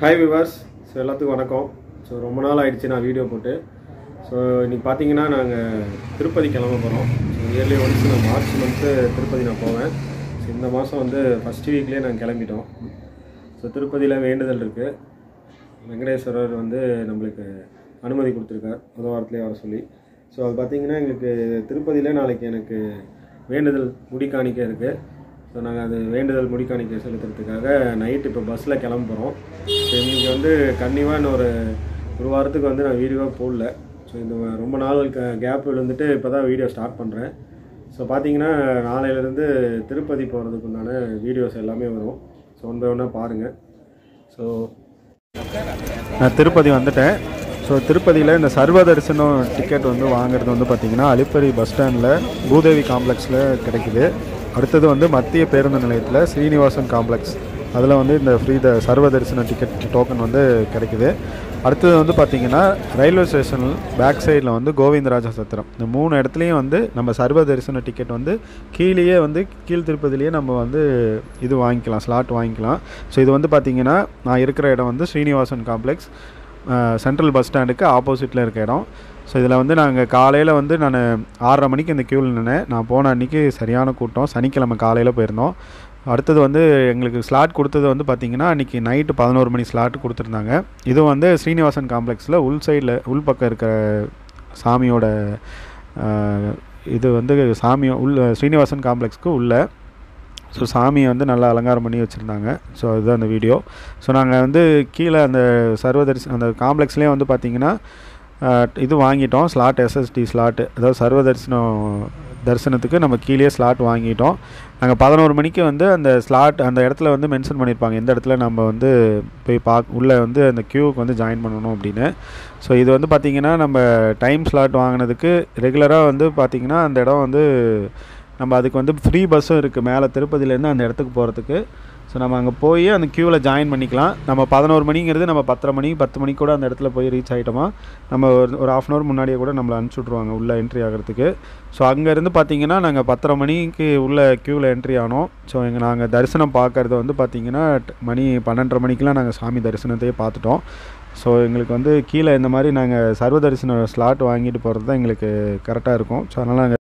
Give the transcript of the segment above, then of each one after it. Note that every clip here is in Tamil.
Hi viewers, so எல்லாத்துக்கும் வணக்கம். ஸோ ரொம்ப நாள் ஆயிடுச்சு நான் வீடியோ போட்டு. ஸோ இன்றைக்கி பார்த்தீங்கன்னா நாங்கள் திருப்பதி கிளம்ப போகிறோம். ஸோ இயர்லி ஒன்ஸ் நான் மார்ச் மந்த்து திருப்பதி நான் போவேன். ஸோ இந்த மாதம் வந்து ஃபஸ்ட் வீக்லேயே நாங்கள் கிளம்பிட்டோம். ஸோ திருப்பதியில் வேண்டுதல் இருக்குது. வெங்கடேஸ்வரர் வந்து நம்மளுக்கு அனுமதி கொடுத்துருக்கார் ஒரு வாரத்துலேயே வர சொல்லி. ஸோ அது பார்த்திங்கன்னா எங்களுக்கு திருப்பதியில் நாளைக்கு எனக்கு வேண்டுதல் முடிக்காணிக்க இருக்குது. ஸோ நாங்கள் அது வேண்டுதல் முடிக்காணிக்க செலுத்துறதுக்காக நைட்டு இப்போ பஸ்ஸில் கிளம்ப போகிறோம். ஸோ இன்றைக்கி வந்து கன்னிவாக ஒரு வாரத்துக்கு வந்து நான் வீடியோவாக போடல. ஸோ இந்த ரொம்ப நாள் கேப் விழுந்துட்டு இப்போ தான் வீடியோ ஸ்டார்ட் பண்ணுறேன். ஸோ பார்த்தீங்கன்னா நாளையிலேருந்து திருப்பதி போகிறதுக்கு உண்டான வீடியோஸ் எல்லாமே வரும். ஸோ ஒன் பை ஒன்னாக பாருங்கள். ஸோ நான் திருப்பதி வந்துட்டேன். ஸோ திருப்பதியில் இந்த சர்வ தரிசனம் டிக்கெட் வந்து வாங்குறது வந்து பார்த்திங்கன்னா அலிப்பரி பஸ் ஸ்டாண்டில் பூதேவி காம்ப்ளெக்ஸில் கிடைக்குது. அடுத்தது வந்து மத்திய பேருந்து நிலையத்தில் ஸ்ரீனிவாசன் காம்ப்ளெக்ஸ் அதில் வந்து இந்த ஃப்ரீ சர்வ தரிசன டிக்கெட் டோக்கன் வந்து கிடைக்குது. அடுத்தது வந்து பார்த்திங்கன்னா ரயில்வே ஸ்டேஷன் பேக் சைடில் வந்து கோவிந்தராஜ சத்திரம், இந்த 3 இடத்துலையும் வந்து நம்ம சர்வ தரிசன டிக்கெட் வந்து கீழேயே வந்து கீழ் திருப்பதிலேயே நம்ம வந்து இது வாங்கிக்கலாம், ஸ்லாட் வாங்கிக்கலாம். ஸோ இது வந்து பார்த்திங்கன்னா நான் இருக்கிற இடம் வந்து ஸ்ரீனிவாசன் காம்ப்ளெக்ஸ் சென்ட்ரல் பஸ் ஸ்டாண்டுக்கு ஆப்போசிட்டில் இருக்க இடம். ஸோ இதில் வந்து நாங்கள் காலையில் வந்து நான் 6:30 மணிக்கு இந்த க்யூவில் நின்னேன். நான் போன அன்றைக்கி சரியான கூட்டம், சனிக்கிழமை காலையில் போயிருந்தோம். அடுத்தது வந்து எங்களுக்கு ஸ்லாட் கொடுத்தது வந்து பார்த்திங்கன்னா அன்றைக்கி நைட்டு 11 மணி ஸ்லாட் கொடுத்துருந்தாங்க. இது வந்து ஸ்ரீனிவாசன் காம்ப்ளெக்ஸில் உள் பக்கம் இருக்கிற சாமியோட இது வந்து ஸ்ரீனிவாசன் காம்ப்ளெக்ஸ்க்கு உள்ள. ஸோ சாமியை வந்து நல்லா அலங்காரம் பண்ணி வச்சுருந்தாங்க. ஸோ அதுதான் அந்த வீடியோ. ஸோ நாங்கள் வந்து கீழே அந்த அந்த காம்ப்ளெக்ஸ்லேயே வந்து பார்த்திங்கன்னா இது வாங்கிட்டோம், ஸ்லாட் எஸ்எஸ்டி ஸ்லாட்டு, அதாவது சர்வ தரிசனத்துக்கு நம்ம கீழே ஸ்லாட் வாங்கிட்டோம். நாங்கள் 11 மணிக்கு வந்து அந்த ஸ்லாட் அந்த இடத்துல வந்து மென்ஷன் பண்ணியிருப்பாங்க எந்த இடத்துல நம்ம வந்து போய் உள்ளே வந்து அந்த க்யூவுக்கு வந்து ஜாயின் பண்ணணும் அப்படின்னு. ஸோ இது வந்து பார்த்திங்கன்னா நம்ம டைம் ஸ்லாட் வாங்கினதுக்கு ரெகுலராக வந்து பார்த்திங்கன்னா அந்த இடம் வந்து நம்ம அதுக்கு வந்து ஃப்ரீ பஸ்ஸும் இருக்குது மேலே திருப்பதியிலேருந்து அந்த இடத்துக்கு போகிறதுக்கு. ஸோ நம்ம அங்கே போய் அந்த க்யூவில் ஜாயின் பண்ணிக்கலாம். நம்ம 11 மணிங்கிறது நம்ம 10 மணிக்கு கூட அந்த இடத்துல போய் ரீச் ஆகிட்டோமா நம்ம ஒரு ½ hour முன்னாடியே கூட நம்மளை அனுப்பிச்சி விட்ருவாங்க உள்ளே என்ட்ரி ஆகிறதுக்கு. ஸோ அங்கேருந்து பார்த்திங்கன்னா நாங்கள் 10:30 மணிக்கு உள்ள க்யூவில் என்ட்ரி ஆனோம். ஸோ நாங்கள் தரிசனம் பார்க்குறது வந்து பார்த்திங்கன்னா மணி 12:30 மணிக்கெலாம் நாங்கள் சாமி தரிசனத்தையே பார்த்துட்டோம். ஸோ எங்களுக்கு வந்து கீழே இந்த மாதிரி நாங்கள் சர்வ தரிசன ஸ்லாட் வாங்கிட்டு போகிறது தான் எங்களுக்கு கரெக்டாக இருக்கும். ஸோ அதனால் நாங்கள்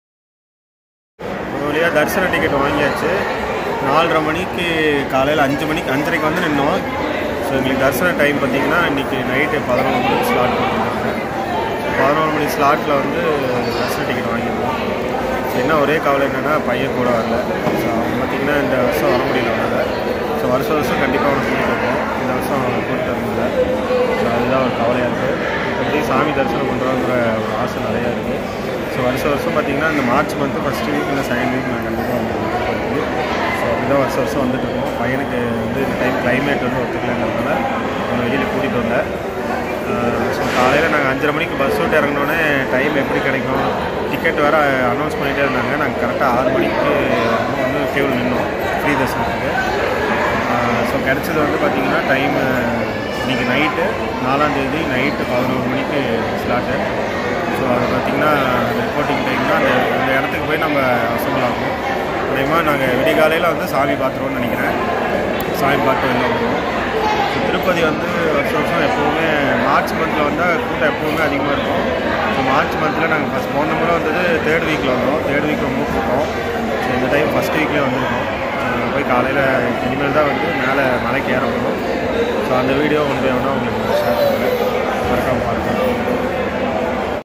வழியாக தரிசன டிக்கெட் வாங்கியாச்சு. 4:30 மணிக்கு காலையில் 5:30க்கு வந்து நின்னோம். ஸோ எங்களுக்கு தரிசன டைம் பார்த்திங்கன்னா இன்றைக்கி நைட்டு 11 மணிக்கு ஸ்லாட் பண்ணியிருக்காங்க. 11 மணி ஸ்லாட்டில் வந்து தரிசன டிக்கெட் வாங்கியிருக்கோம். ஸோ என்ன ஒரே கவலை என்னென்னா பையன் கூட வரல. ஸோ அவங்க பார்த்திங்கன்னா இந்த வருஷம் வர முடியல வரல. ஸோ வருஷம் கண்டிப்பாக அவனை கூட்டிகிட்டு வருவோம். இந்த வருஷம் கூட்டிகிட்டு வரல. ஸோ அதுதான் ஒரு கவலையாக இருக்குது. எப்படி சாமி தரிசனம் பண்ணுறோங்கிற ஒரு ஆசை நிறையா இருக்குது. ஸோ வருஷம் பார்த்திங்கன்னா இந்த மார்ச் மந்த்து ஃபஸ்ட் வீக் இல்லை செகண்ட் வீக் நான் கண்டிப்பாக வந்துருக்கோம். ஸோ அப்படிதான் வருஷம் வந்துட்டுருக்கோம். பையனுக்கு வந்து இந்த டைம் கிளைமேட் வந்து ஒத்துக்கலைங்கிறதுனால நம்ம வெளியில் கூட்டிகிட்டு வந்தேன். ஸோ காலையில் நாங்கள் 5:30 மணிக்கு பஸ் விட்டு இறங்கினோடனே டைம் எப்படி கிடைக்கும், டிக்கெட் வேறு அனௌன்ஸ் பண்ணிகிட்டே இருந்தாங்க. நாங்கள் கரெக்டாக 6 மணிக்கு வந்து க்யூவில் நின்னோம் ஃப்ரீ தரிசனத்துக்கு. ஸோ கிடச்சது வந்து பார்த்திங்கன்னா டைமு இன்றைக்கி நைட்டு 4ஆம் தேதி நைட்டு 11 மணிக்கு ஸ்லாட்டு. ஸோ அது பார்த்திங்கன்னா ரிப்போர்ட்டிங் டைம் தான். அந்த இடத்துக்கு போய் நம்ம அசம்பிள் ஆகும். அதேமா நாங்கள் விடிகாலையில் வந்து சாமி பார்த்துருவோம்னு நினைக்கிறேன். சாமி பார்த்து வெளில வருவோம். திருப்பதி வந்து வருஷம் எப்போவுமே மார்ச் மந்தில் வந்தால் கூட்டம் எப்போவுமே அதிகமாக இருக்கும். ஸோ மார்ச் மந்தில் நாங்கள் போன முறை வந்தது 3rd வீக்கில் வந்தோம். 3rd வீக் ரொம்ப கூட்டம். ஸோ இந்த டைம் ஃபஸ்ட் வீக்லேயே வந்துருக்கோம். போய் காலையில் இனிமேல் தான் வந்து மேலே மலைக்கு ஏற போகிறோம். ஸோ அந்த வீடியோ கொண்டு போய் உங்களுக்கு